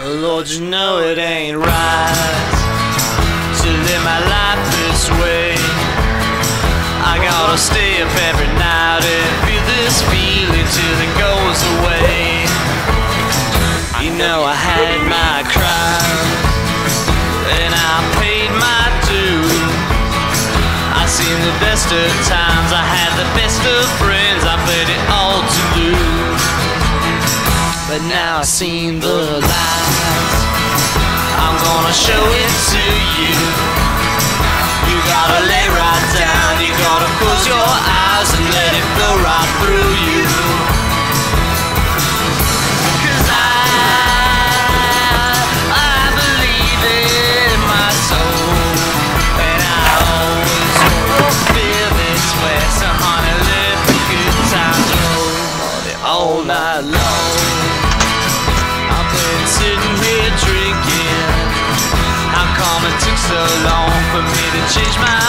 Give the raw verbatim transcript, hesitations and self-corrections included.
Lord, you know it ain't right to live my life this way. I gotta stay up every night and feel this feeling till it goes away. You know I had my crimes and I paid my due. I seen the best of times, I had the best of friends, I played it all to lose. But now I've seen the light, I'm gonna show it to you. You gotta lay right down, you gotta close your eyes and let it go right through you. Cause I, I believe in my soul, and I always will feel this way. So honey, let the good times roll all night long. Sitting here drinking, how come it took so long for me to change my